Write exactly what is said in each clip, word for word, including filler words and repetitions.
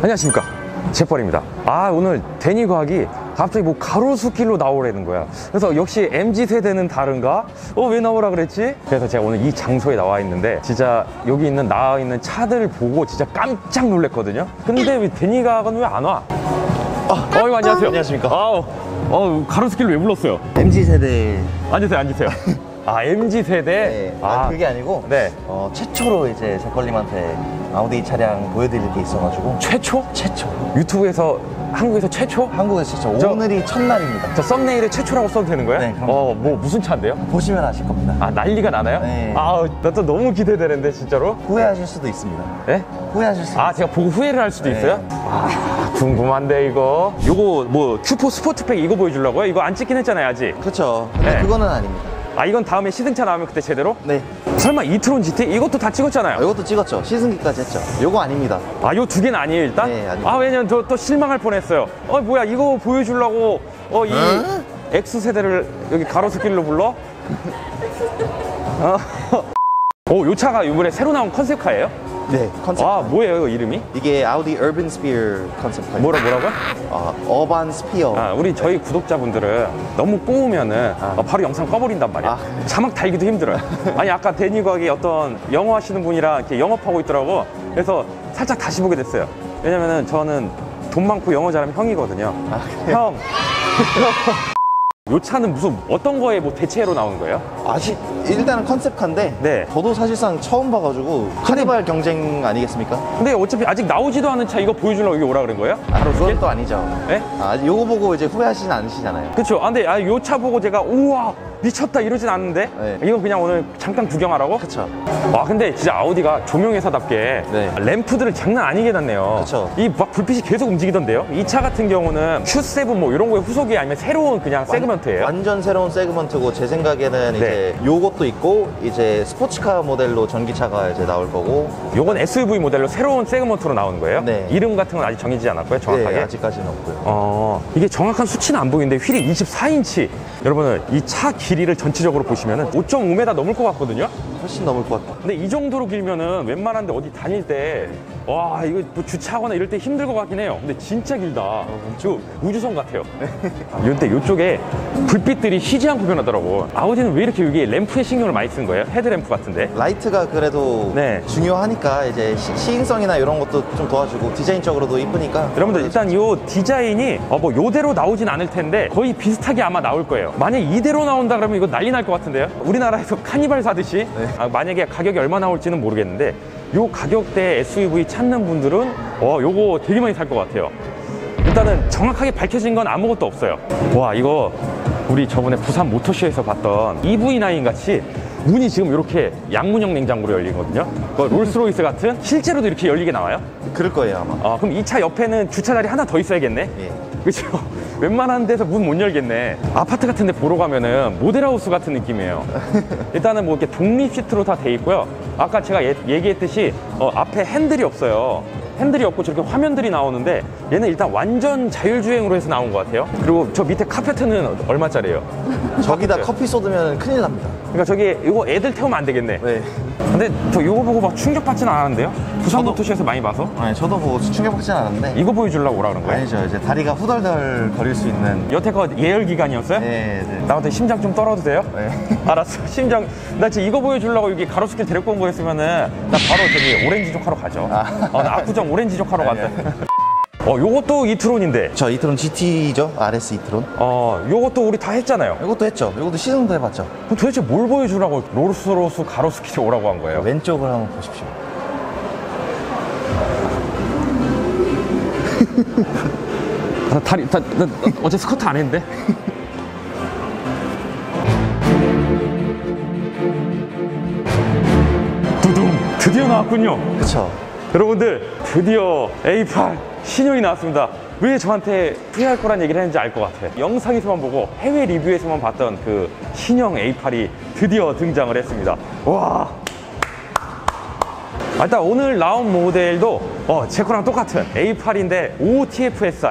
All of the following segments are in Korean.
안녕하십니까, 제펄입니다. 아, 오늘 데니과학이 갑자기 뭐 가로수길로 나오라는 거야. 그래서 역시 엠지 세대는 다른가? 어, 왜 나오라 그랬지? 그래서 제가 오늘 이 장소에 나와 있는데 진짜 여기 있는 나와 있는 차들 보고 진짜 깜짝 놀랐거든요. 근데 왜 데니과학은 왜 안 와? 아, 어, 이거 안녕하세요. 안녕하십니까. 아, 어, 가로수길 왜 불렀어요? 엠지 세대. 앉으세요, 앉으세요. 아, 엠지 세대? 네. 아, 아, 그게 아니고 네. 어, 최초로 이제 제펄님한테 아우디 차량 보여드릴 게 있어가지고. 최초? 최초. 유튜브에서, 한국에서 최초? 한국에서 최초. 저- 오늘이 첫날입니다. 저 썸네일에 최초라고 써도 되는 거야? 네, 그럼요. 어, 뭐 무슨 차인데요? 보시면 아실 겁니다. 아, 난리가 나나요? 네. 아, 나 또 너무 기대되는데, 진짜로? 후회하실 수도 있습니다. 예? 후회하실 수도 아, 제가 보고 후회를 할 수도 네. 있어요? 아, 궁금한데, 이거. 요거, 뭐, 큐포 스포츠팩 이거 보여주려고요? 이거 안 찍긴 했잖아요, 아직. 그렇죠. 근데 네. 그거는 아닙니다. 아, 이건 다음에 시승차 나오면 그때 제대로? 네. 설마 이트론 지티? 이것도 다 아, 찍었잖아요. 이것도 찍었죠. 시승기까지 했죠. 요거 아닙니다. 아, 요 두 개는 아니에요, 일단? 네, 아닙니다. 아, 왜냐면 저 또 실망할 뻔했어요. 어, 뭐야, 이거 보여주려고, 어, 이 어? X세대를 여기 가로수길로 불러? 어, 어, 요 차가 이번에 새로 나온 컨셉카예요? 네. 컨셉. 아, 뭐예요, 이거 이름이? 이게 아우디 어반 스피어 컨셉카입니다. 뭐라, 뭐라고요? 아, 어반 스피어. 아, 우리 저희 구독자분들은 너무 꼬우면은 어, 바로 영상 꺼버린단 말이야. 아. 자막 달기도 힘들어요. 아니, 아까 데니과학이 어떤 영어 하시는 분이랑 이렇게 영업하고 있더라고. 그래서 살짝 다시 보게 됐어요. 왜냐면은 저는 돈 많고 영어 잘하면 형이거든요. 아, 그래요? 형. 요 차는 무슨 어떤 거에 뭐 대체로 나오는 거예요? 아직 일단은 컨셉카인데 네. 저도 사실상 처음 봐가지고 카니발 경쟁 아니겠습니까? 근데 어차피 아직 나오지도 않은 차 이거 보여주려고 여기 오라 그런 거예요? 아, 그건 또 아니죠. 예? 아, 요거 보고 이제 후회하시진 않으시잖아요. 그쵸. 아, 근데 아, 요 차 보고 제가 우와 미쳤다 이러진 않는데 네. 이거 그냥 오늘 잠깐 구경하라고? 그쵸. 와, 근데 진짜 아우디가 조명회사답게 네. 램프들을 장난 아니게 놨네요. 그쵸. 이 막 불빛이 계속 움직이던데요? 이 차 같은 경우는 큐 세븐 뭐 이런 거에 후속이 아니면 새로운 그냥 세그먼트예요? 완전 새로운 세그먼트고 제 생각에는 네. 이제 요것도 있고 이제 스포츠카 모델로 전기차가 이제 나올 거고. 요건 에스유브이 모델로 새로운 세그먼트로 나오는 거예요? 네. 이름 같은 건 아직 정해지지 않았고요, 정확하게? 네, 아직까지는 없고요. 어, 이게 정확한 수치는 안 보이는데 휠이 이십사 인치. 여러분은 이 차 길이를 전체적으로 보시면은 오 점 오 미터 넘을 것 같거든요? 훨씬 넘을 것 같아요. 근데 이 정도로 길면은 웬만한데 어디 다닐 때, 와, 이거 뭐 주차하거나 이럴 때 힘들 것 같긴 해요. 근데 진짜 길다. 저 우주선 같아요. 이때 이쪽에 불빛들이 쉬지 않고 변하더라고. 아우디는 왜 이렇게 여기 램프에 신경을 많이 쓴 거예요? 헤드램프 같은데? 라이트가 그래도 네. 중요하니까 이제 시, 시인성이나 이런 것도 좀 도와주고 디자인적으로도 이쁘니까. 여러분들 일단 이 디자인이 어 뭐 요대로 나오진 않을 텐데 거의 비슷하게 아마 나올 거예요. 만약 이대로 나온다 그러면 이거 난리 날 것 같은데요? 우리나라에서 카니발 사듯이 아, 만약에 가격이 얼마 나올지는 모르겠는데 요 가격대 에스유브이 찾는 분들은 어 요거 되게 많이 살 것 같아요. 일단은 정확하게 밝혀진 건 아무것도 없어요. 와, 이거 우리 저번에 부산 모터쇼에서 봤던 이브이 나인 같이 문이 지금 이렇게 양문형 냉장고로 열리거든요. 그 롤스로이스 같은 실제로도 이렇게 열리게 나와요? 그럴 거예요 아마. 아, 그럼 이 차 옆에는 주차 자리 하나 더 있어야겠네? 예. 그쵸? 웬만한 데서 문 못 열겠네. 아파트 같은 데 보러 가면은 모델하우스 같은 느낌이에요. 일단은 뭐 이렇게 독립 시트로 다 돼 있고요. 아까 제가 예, 얘기했듯이 어, 앞에 핸들이 없어요. 핸들이 없고 저렇게 화면들이 나오는데 얘는 일단 완전 자율주행으로 해서 나온 것 같아요. 그리고 저 밑에 카페트는 얼마짜리예요? 저기다 커피 쏟으면 큰일 납니다. 그러니까 저기 이거 애들 태우면 안 되겠네. 네. 근데 저 이거 보고 막 충격받지는 않았는데요? 부산 저도- 모터쇼에서 많이 봐서? 아니 저도 뭐 충격받진 않았는데. 이거 보여주려고 오라 그런 거예요? 아니죠. 이제 다리가 후덜덜 거릴 수 있는. 여태껏 예열 기간이었어요? 네, 네. 나한테 심장 좀 떨어도 돼요? 네. 알았어. 심장. 나 지금 이거 보여주려고 여기 가로수길 데리고 온 거였으면은 나 바로 저기 오렌지족 하러 가죠. 아. 어, 나 압구정 오렌지족 하러 아니, 간다. 어, 요것도 이트론인데. 저 이트론 지티죠. 아르에스 이트론. 어, 요것도 우리 다 했잖아요. 이것도 했죠. 이것도 시승도 해봤죠. 그럼 도대체 뭘 보여주라고 롤스로스 가로수길에 오라고 한 거예요? 왼쪽을 한번 보십시오. 나 다리, 다, 나, 어제 스쿼트 안 했는데? 두둥! 드디어 나왔군요. 그쵸. 여러분들, 드디어 에이 팔 신형이 나왔습니다. 왜 저한테 후회할 거란 얘기를 했는지 알 것 같아요. 영상에서만 보고 해외 리뷰에서만 봤던 그 신형 에이 팔이 드디어 등장을 했습니다. 와. 일단 오늘 나온 모델도 어, 제 거랑 똑같은 에이 팔인데 오 티 에프 에스 아이.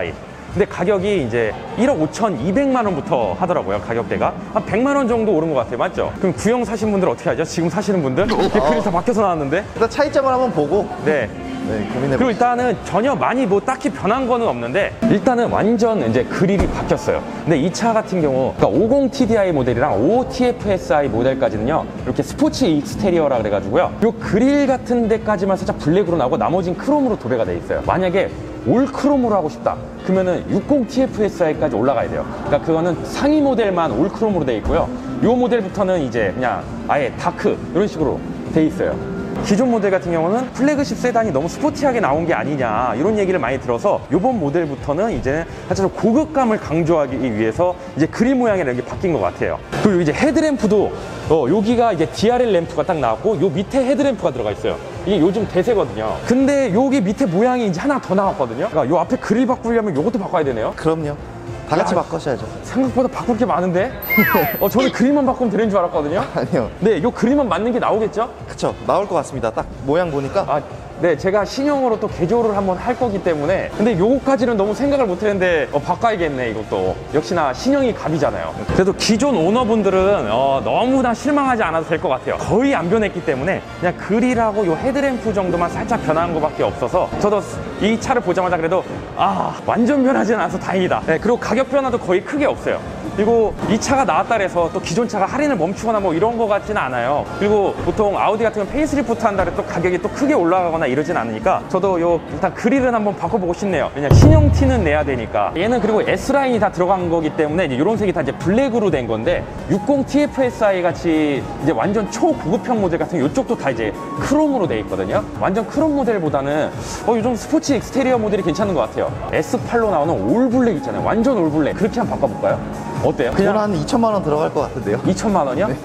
근데 가격이 이제 일억 오천이백만 원부터 하더라고요. 가격대가 한 백만 원 정도 오른 것 같아요. 맞죠? 그럼 구형 사신 분들 어떻게 하죠? 지금 사시는 분들? 이게 그릴 다 바뀌어서 나왔는데? 일단 차이점을 한번 보고 네. 네, 고민해 그리고 일단은 전혀 많이 뭐 딱히 변한 거는 없는데 일단은 완전 이제 그릴이 바뀌었어요. 근데 이 차 같은 경우 그러니까 오십 티디아이 모델이랑 오십오 티에프에스아이 모델까지는요 이렇게 스포츠 익스테리어라 그래가지고요 요 그릴 같은 데까지만 살짝 블랙으로 나오고 나머지는 크롬으로 도배가 돼 있어요. 만약에 올 크롬으로 하고 싶다 그러면은 육십 티에프에스아이까지 올라가야 돼요. 그러니까 그거는 상위 모델만 올 크롬으로 돼 있고요. 요 모델부터는 이제 그냥 아예 다크 이런 식으로 돼 있어요. 기존 모델 같은 경우는 플래그십 세단이 너무 스포티하게 나온 게 아니냐 이런 얘기를 많이 들어서 이번 모델부터는 이제 살짝 고급감을 강조하기 위해서 이제 그릴 모양이 이렇게 바뀐 것 같아요. 그리고 이제 헤드램프도 어, 여기가 이제 디알엘 램프가 딱 나왔고 요 밑에 헤드램프가 들어가 있어요. 이게 요즘 대세거든요. 근데 여기 밑에 모양이 이제 하나 더 나왔거든요. 그러니까 요 앞에 그릴 바꾸려면 요것도 바꿔야 되네요. 그럼요. 다 같이 야, 바꾸셔야죠. 생각보다 바꿀 게 많은데? 어, 저는 그릴만 바꾸면 되는 줄 알았거든요. 아니요. 네, 요 그릴만 맞는 게 나오겠죠? 그쵸. 나올 것 같습니다. 딱 모양 보니까. 아, 네, 제가 신형으로 또 개조를 한번 할 거기 때문에 근데 요거까지는 너무 생각을 못 했는데 어, 바꿔야겠네 이것도. 역시나 신형이 갑이잖아요. 그래도 기존 오너분들은 어, 너무나 실망하지 않아도 될 것 같아요. 거의 안 변했기 때문에 그냥 그릴하고 요 헤드램프 정도만 살짝 변한 거밖에 없어서 저도 이 차를 보자마자 그래도 아 완전 변하지는 않아서 다행이다. 네, 그리고 가격 변화도 거의 크게 없어요. 그리고 이 차가 나왔다 해서 또 기존 차가 할인을 멈추거나 뭐 이런 거 같지는 않아요. 그리고 보통 아우디 같은 건 페이스리프트 한다 해도 또 가격이 또 크게 올라가거나 이러진 않으니까 저도 요 일단 그릴은 한번 바꿔보고 싶네요. 왜냐 신형 티는 내야 되니까. 얘는 그리고 S라인이 다 들어간 거기 때문에 이제 이런 색이 다 이제 블랙으로 된 건데 육십 티에프에스아이 같이 이제 완전 초고급형 모델 같은 이쪽도 다 이제 크롬으로 돼 있거든요. 완전 크롬 모델보다는 어 요즘 스포츠 익스테리어 모델이 괜찮은 것 같아요. 에스 팔로 나오는 올 블랙 있잖아요. 완전 올 블랙. 그렇게 한번 바꿔볼까요? 어때요? 그냥 한 이천만 원 들어갈 것 같은데요. 이천만 원이요? 네.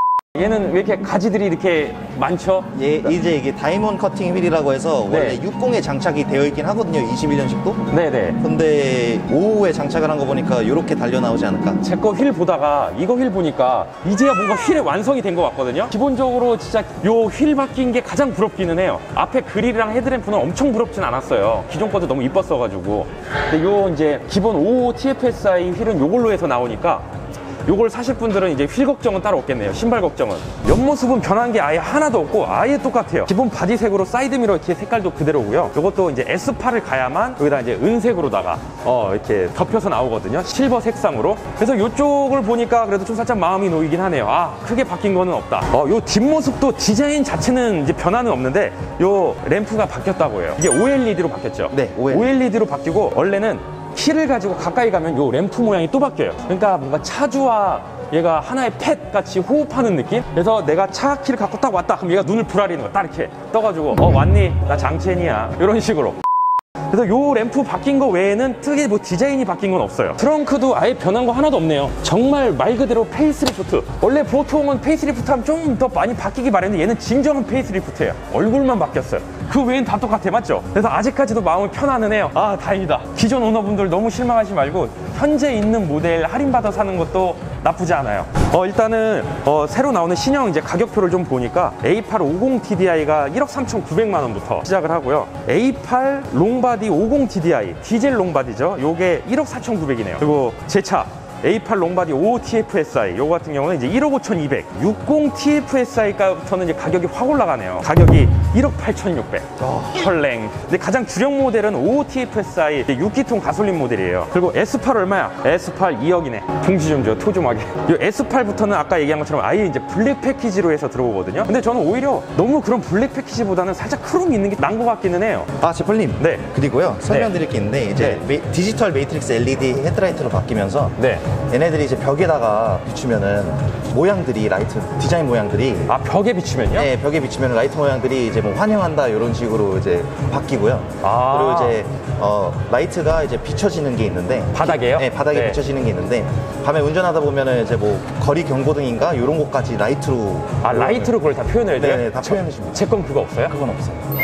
얘는 왜 이렇게 가지들이 이렇게 많죠? 예, 이제 이게 다이몬드 커팅 휠이라고 해서 네. 원래 육십에 장착이 되어 있긴 하거든요. 이십일 년식도. 네네. 근데 오십오에 장착을 한 거 보니까 이렇게 달려 나오지 않을까. 제 거 휠 보다가 이거 휠 보니까 이제야 뭔가 휠의 완성이 된 것 같거든요. 기본적으로 진짜 요 휠 바뀐 게 가장 부럽기는 해요. 앞에 그릴이랑 헤드램프는 엄청 부럽진 않았어요. 기존 것도 너무 이뻤어가지고. 근데 요 이제 기본 오십오 티에프에스아이 휠은 요걸로 해서 나오니까 요걸 사실 분들은 이제 휠 걱정은 따로 없겠네요. 신발 걱정은. 옆모습은 변한 게 아예 하나도 없고 아예 똑같아요. 기본 바디색으로 사이드미러 이렇게 색깔도 그대로고요. 요것도 이제 에스 팔을 가야만 여기다 이제 은색으로다가 어 이렇게 덮여서 나오거든요. 실버 색상으로. 그래서 요쪽을 보니까 그래도 좀 살짝 마음이 놓이긴 하네요. 아, 크게 바뀐 거는 없다. 어, 요 뒷모습도 디자인 자체는 이제 변화는 없는데 요 램프가 바뀌었다고 해요. 이게 오엘이디로 바뀌었죠. 네, 오엘이디. 오엘이디로 바뀌고 원래는 키를 가지고 가까이 가면 요 램프 모양이 또 바뀌어요. 그러니까 뭔가 차주와 얘가 하나의 펫 같이 호흡하는 느낌? 그래서 내가 차 키를 갖고 딱 왔다 그럼 얘가 눈을 부라리는 거야. 딱 이렇게 떠가지고 어 왔니? 나 장첸이야. 이런 식으로. 그래서 요 램프 바뀐 거 외에는 특히 뭐 디자인이 바뀐 건 없어요. 트렁크도 아예 변한 거 하나도 없네요. 정말 말 그대로 페이스리프트. 원래 보통은 페이스리프트 하면 좀 더 많이 바뀌기 마련인데 얘는 진정한 페이스리프트예요. 얼굴만 바뀌었어요. 그 외엔 다 똑같아, 맞죠? 그래서 아직까지도 마음이 편안은 해요. 아, 다행이다. 기존 오너분들 너무 실망하지 말고 현재 있는 모델 할인받아 사는 것도 나쁘지 않아요. 어, 일단은 어, 새로 나오는 신형 이제 가격표를 좀 보니까 에이 팔 오십 티디아이가 일억 삼천구백만 원부터 시작을 하고요. 에이 팔 롱바디 오십 티디아이 디젤 롱바디죠. 요게 일억 사천구백이네요. 그리고 제 차 에이 팔 롱바디 오십오 티에프에스아이 요거 같은 경우는 이제 일억 오천이백. 육십 티에프에스아이부터는 이제 가격이 확 올라가네요. 가격이 일억 팔천육백. 어, 헐랭. 근데 가장 주력 모델은 오십오 티에프에스아이 육 기통 가솔린 모델이에요. 그리고 에스 팔 얼마야? 에스 팔 이억이네. 봉지 좀 줘, 토좀하게. 이 에스 팔부터는 아까 얘기한 것처럼 아예 이제 블랙 패키지로 해서 들어오거든요. 근데 저는 오히려 너무 그런 블랙 패키지보다는 살짝 크롬이 있는 게 나은 것 같기는 해요. 아, 제펄님. 네. 그리고요, 설명드릴 게 있는데, 이제 네. 메- 디지털 메이트릭스 엘이디 헤드라이트로 바뀌면서 네. 얘네들이 이제 벽에다가 비추면은 모양들이, 라이트 디자인 모양들이 아, 벽에 비추면요? 네, 벽에 비추면 라이트 모양들이 이제 뭐 환영한다 이런 식으로 이제 바뀌고요. 아. 그리고 이제 어, 라이트가 이제 비춰지는 게 있는데 바닥에요? 네, 바닥에 네. 비춰지는 게 있는데 밤에 운전하다 보면은 이제 뭐 거리 경고등인가 이런 것까지 라이트로 아, 라이트로 그걸 다 표현해야 돼요? 네, 다 표현해 줍니다. 제 건 그거 없어요? 그건 없어요.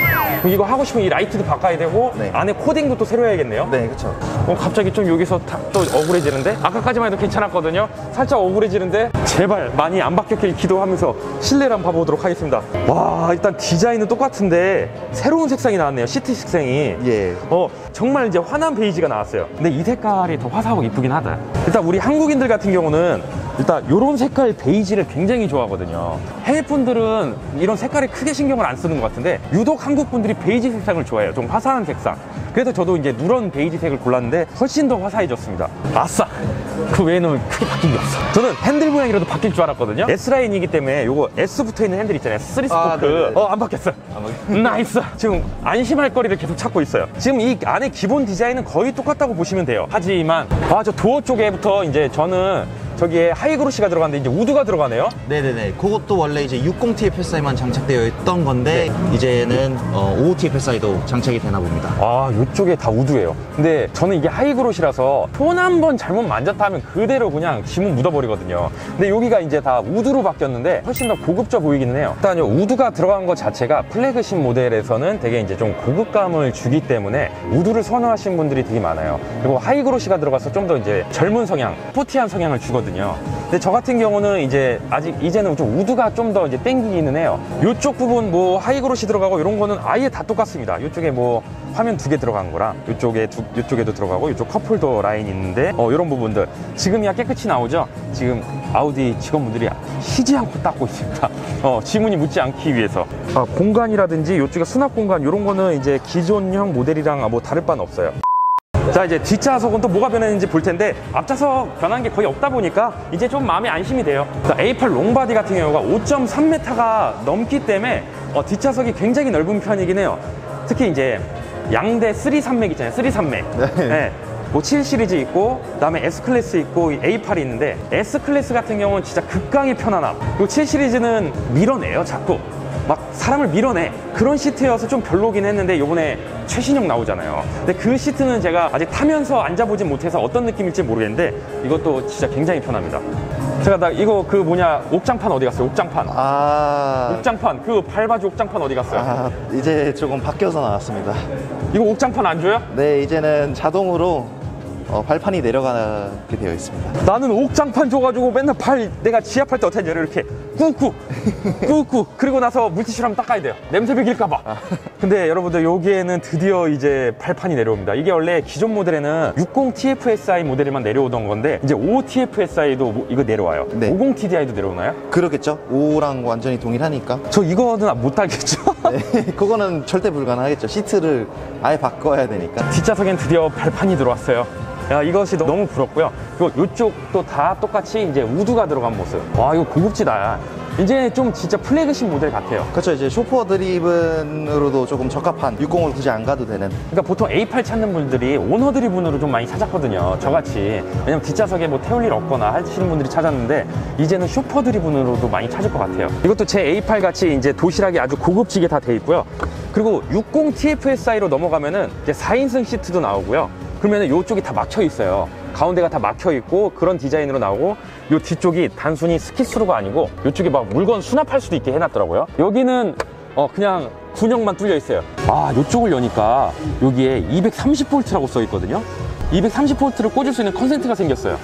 이거 하고 싶으면 이 라이트도 바꿔야 되고 네. 안에 코딩도 또 새로 해야겠네요. 네, 그렇죠. 어, 갑자기 좀 여기서 다, 또 억울해지는데? 아까까지만 해도 괜찮았거든요? 살짝 억울해지는데? 제발 많이 안 바뀌길 기도하면서 실내를 한번 봐보도록 하겠습니다. 와, 일단 디자인은 똑같은데 새로운 색상이 나왔네요. 시트 색상이. 예. 어, 정말 이제 환한 베이지가 나왔어요. 근데 이 색깔이 더 화사하고 이쁘긴 하다. 일단 우리 한국인들 같은 경우는 일단 이런 색깔 베이지를 굉장히 좋아하거든요. 해외 분들은 이런 색깔에 크게 신경을 안 쓰는 것 같은데 유독 한국 분들이 베이지 색상을 좋아해요. 좀 화사한 색상. 그래서 저도 이제 누런 베이지색을 골랐는데 훨씬 더 화사해졌습니다. 아싸! 그 외에는 크게 바뀐 게 없어. 저는 핸들 모양이라도 바뀔 줄 알았거든요. S라인이기 때문에 요거 S 붙어있는 핸들 있잖아요. 쓰리 스포크. 아, 네네. 어, 안 바뀌었어요. 나이스! 지금 안심할 거리를 계속 찾고 있어요. 지금 이 안에 기본 디자인은 거의 똑같다고 보시면 돼요. 하지만 아, 저 도어 쪽에부터 이제 저는 저기에 하이그로시가 들어갔는데 이제 우드가 들어가네요. 네네네. 그것도 원래 이제 육십 티에프에스아이만 장착되어 있던 건데 네. 이제는 어, 오십오 티에프에스아이도 장착이 되나 봅니다. 아, 이쪽에 다 우드예요. 근데 저는 이게 하이그로시라서 손 한 번 잘못 만졌다 하면 그대로 그냥 지문 묻어버리거든요. 근데 여기가 이제 다 우드로 바뀌었는데 훨씬 더 고급져 보이기는 해요. 일단 이 우드가 들어간 것 자체가 플래그십 모델에서는 되게 이제 좀 고급감을 주기 때문에 우드를 선호하시는 분들이 되게 많아요. 그리고 하이그로시가 들어가서 좀 더 이제 젊은 성향, 스포티한 성향을 주거든요. 근데 저 같은 경우는 이제 아직 이제는 좀 우드가 좀 더 이제 땡기기는 해요. 이쪽 부분 뭐 하이그로시 들어가고 이런 거는 아예 다 똑같습니다. 이쪽에 뭐 화면 두 개 들어간 거랑 이쪽에 두, 이쪽에도 들어가고 이쪽 컵홀더 라인 있는데 어 이런 부분들 지금이야 깨끗이 나오죠. 지금 아우디 직원분들이 쉬지 않고 닦고 있습니다. 어 지문이 묻지 않기 위해서. 아, 공간이라든지 이쪽에 수납 공간 이런 거는 이제 기존형 모델이랑 뭐 다를 바는 없어요. 자, 이제 뒷좌석은 또 뭐가 변했는지 볼 텐데 앞좌석 변한 게 거의 없다 보니까 이제 좀 마음이 안심이 돼요. 에이 팔 롱바디 같은 경우가 오 점 삼 미터가 넘기 때문에 어, 뒷좌석이 굉장히 넓은 편이긴 해요. 특히 이제 양대 쓰리 산맥 있잖아요. 쓰리 산맥. 네. 네. 뭐 칠 시리즈 있고 그다음에 S 클래스 있고 에이 팔이 있는데 S 클래스 같은 경우는 진짜 극강의 편안함. 그리고 칠 시리즈는 밀어내요, 자꾸. 막 사람을 밀어내. 그런 시트여서 좀 별로긴 했는데 요번에 최신형 나오잖아요. 근데 그 시트는 제가 아직 타면서 앉아보진 못해서 어떤 느낌일지 모르겠는데 이것도 진짜 굉장히 편합니다. 제가 나 이거 그 뭐냐 옥장판 어디 갔어요? 옥장판. 아, 옥장판 그 발바지 옥장판 어디 갔어요? 아, 이제 조금 바뀌어서 나왔습니다. 이거 옥장판 안 줘요? 네, 이제는 자동으로 어, 발판이 내려가게 되어 있습니다. 나는 옥장판 줘가지고 맨날 발 내가 지압할 때 어떻게 하냐 이렇게 꾹꾹 꾹꾹 그리고 나서 물티슈로 한번 닦아야 돼요. 냄새 배길까봐. 근데 여러분들 여기에는 드디어 이제 발판이 내려옵니다. 이게 원래 기존 모델에는 육십 티에프에스아이 모델에만 내려오던 건데 이제 오십오 티에프에스아이도 이거 내려와요. 네. 오십 티디아이도 내려오나요? 그러겠죠? 오랑 완전히 동일하니까. 저 이거는 못 달겠죠? 네, 그거는 절대 불가능하겠죠. 시트를 아예 바꿔야 되니까. 뒷좌석엔 드디어 발판이 들어왔어요. 야, 이것이 너무 부럽고요. 그리고 이쪽도 다 똑같이 이제 우드가 들어간 모습. 와, 이거 고급지다. 이제 좀 진짜 플래그십 모델 같아요. 그렇죠. 이제 쇼퍼 드리븐으로도 조금 적합한 육십을 굳이 안 가도 되는. 그러니까 보통 에이 팔 찾는 분들이 오너 드리븐으로 좀 많이 찾았거든요. 저같이. 왜냐면 뒷좌석에 뭐 태울 일 없거나 하시는 분들이 찾았는데 이제는 쇼퍼 드리븐으로도 많이 찾을 것 같아요. 이것도 제 에이 팔 같이 이제 도시락이 아주 고급지게 다 돼 있고요. 그리고 육십 티에프에스아이로 넘어가면은 이제 사 인승 시트도 나오고요. 그러면 이쪽이 다 막혀 있어요. 가운데가 다 막혀 있고 그런 디자인으로 나오고 이 뒤쪽이 단순히 스키스루가 아니고 이쪽에 막 물건 수납할 수도 있게 해놨더라고요. 여기는 어 그냥 군형만 뚫려 있어요. 아, 이쪽을 여니까 여기에 이백삼십 볼트라고 써 있거든요. 이백삼십 볼트를 꽂을 수 있는 컨센트가 생겼어요.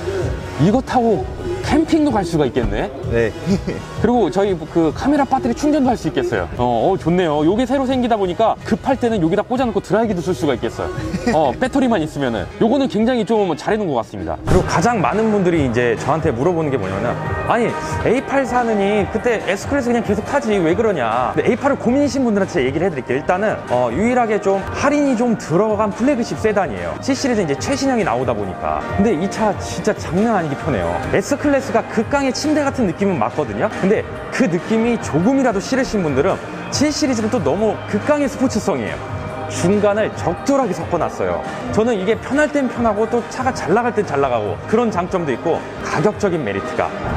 이거 타고 캠핑도 갈 수가 있겠네. 네. 그리고 저희 그 카메라 배터리 충전도 할 수 있겠어요. 어, 어, 좋네요. 요게 새로 생기다 보니까 급할 때는 여기다 꽂아놓고 드라이기도 쓸 수가 있겠어요. 어, 배터리만 있으면은. 요거는 굉장히 좀 잘해놓은 것 같습니다. 그리고 가장 많은 분들이 이제 저한테 물어보는 게 뭐냐면, 아니, 에이 팔 사느니 그때 S클래스 그냥 계속 타지 왜 그러냐. 근데 에이 팔을 고민이신 분들한테 얘기를 해드릴게요. 일단은 어, 유일하게 좀 할인이 좀 들어간 플래그십 세단이에요. 칠 시리즈 이제 최신형이 나오다 보니까. 근데 이 차 진짜 장난 아니게 편해요. S클래스가 극강의 침대 같은 느낌은 맞거든요. 근데 그 느낌이 조금이라도 싫으신 분들은 칠 시리즈는 또 너무 극강의 스포츠성이에요. 중간을 적절하게 섞어놨어요. 저는 이게 편할 땐 편하고 또 차가 잘 나갈 땐 잘 나가고 그런 장점도 있고 가격적인 메리트가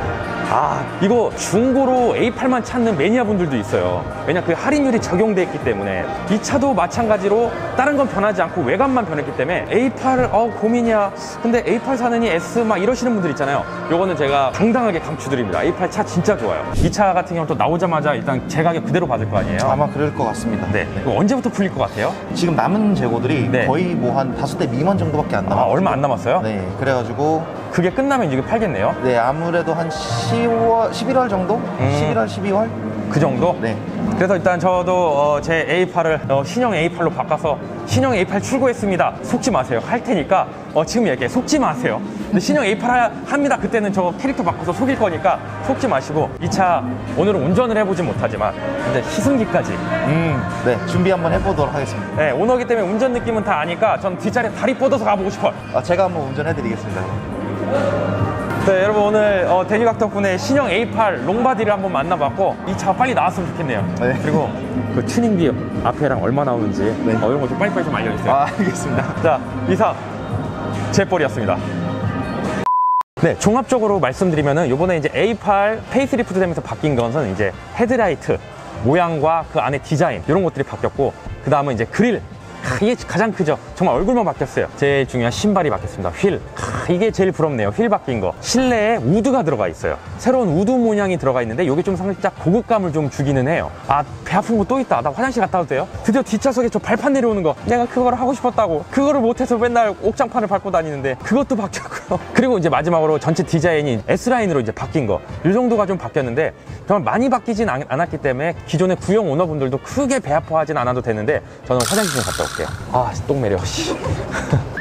아, 이거 중고로 에이 팔만 찾는 매니아 분들도 있어요. 왜냐, 그 할인율이 적용돼 있기 때문에. 이 차도 마찬가지로 다른 건 변하지 않고 외관만 변했기 때문에 에이 팔, 어, 고민이야. 근데 에이 팔 사느니 S 막 이러시는 분들 있잖아요. 요거는 제가 당당하게 강추드립니다. 에이 팔 차 진짜 좋아요. 이 차 같은 경우는 또 나오자마자 일단 제 가격 그대로 받을 거 아니에요? 아마 그럴 것 같습니다. 네. 이거 언제부터 풀릴 것 같아요? 지금 남은 재고들이 네. 거의 뭐 한 다섯 대 미만 정도밖에 안 아, 남았어요. 얼마 안 남았어요? 네, 그래가지고 그게 끝나면 이게 팔겠네요? 네, 아무래도 한 시월, 십일월 정도? 음. 십일월, 십이월? 그 정도? 네. 그래서 일단 저도 어, 제 에이 팔을 어, 신형 에이 팔로 바꿔서 신형 에이 팔 출고했습니다. 속지 마세요. 할 테니까 어, 지금 얘기해. 속지 마세요. 근데 신형 에이 팔 하- 합니다. 그때는 저 캐릭터 바꿔서 속일 거니까 속지 마시고 이 차 오늘은 운전을 해보진 못하지만 근데 시승기까지 음, 네, 준비 한번 해보도록 하겠습니다. 네, 오너기 때문에 운전 느낌은 다 아니까 전 뒷자리에 다리 뻗어서 가보고 싶어요. 아, 제가 한번 운전해드리겠습니다. 네, 여러분 오늘 어, 데니각 덕분에 신형 에이 팔 롱바디를 한번 만나봤고 이 차 빨리 나왔으면 좋겠네요. 네. 그리고 그 튜닝비 앞에랑 얼마 나오는지 네. 어, 이런 거 좀 빨리빨리 좀 알려주세요. 아, 알겠습니다. 자, 이상 제벌이었습니다. 네, 종합적으로 말씀드리면은 이번에 이제 에이 팔 페이스리프트 되면서 바뀐 것은 이제 헤드라이트 모양과 그 안에 디자인 이런 것들이 바뀌었고 그 다음은 이제 그릴. 아, 이게 가장 크죠. 정말 얼굴만 바뀌었어요. 제일 중요한 신발이 바뀌었습니다. 휠. 아, 이게 제일 부럽네요. 휠 바뀐 거. 실내에 우드가 들어가 있어요. 새로운 우드 모양이 들어가 있는데 이게 좀 살짝 고급감을 좀 주기는 해요. 아, 배 아픈 거 또 있다. 나 화장실 갔다 와도 돼요? 드디어 뒷좌석에 저 발판 내려오는 거. 내가 그거를 하고 싶었다고. 그거를 못해서 맨날 옥장판을 밟고 다니는데 그것도 바뀌었고요. 그리고 이제 마지막으로 전체 디자인이 S라인으로 이제 바뀐 거. 이 정도가 좀 바뀌었는데 정말 많이 바뀌진 않, 않았기 때문에 기존의 구형 오너분들도 크게 배 아파하진 않아도 되는데 저는 화장실 좀 갔다 올게요. 아, 똥 매려. 씨.